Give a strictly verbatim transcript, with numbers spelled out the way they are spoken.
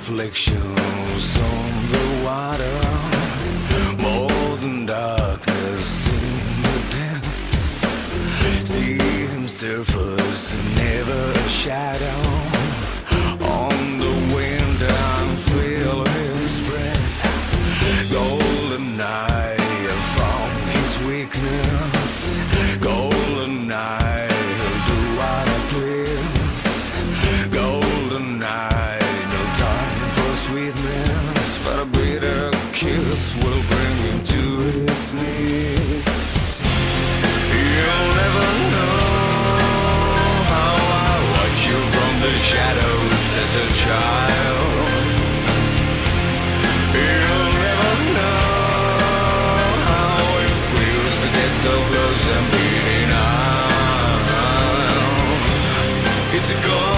reflections on the water, more than darkness in the depths. See him surface, never a shadow. On the wind I feel his breath. Goldeneye from his weakness. Goldeneye, he'll do what I please. Goldeneye, no time for sweetness, but a bitter kiss will bring him to his knees. You'll never know how I watch you from the shadows as a child. You'll never know how it feels to get so close and beating out. It's a goal.